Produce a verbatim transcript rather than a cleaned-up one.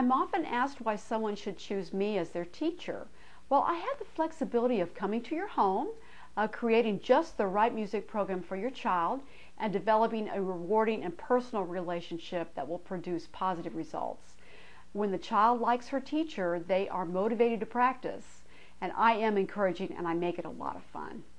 I'm often asked why someone should choose me as their teacher. Well, I have the flexibility of coming to your home, uh, creating just the right music program for your child, and developing a rewarding and personal relationship that will produce positive results. When the child likes her teacher, they are motivated to practice, and I am encouraging and I make it a lot of fun.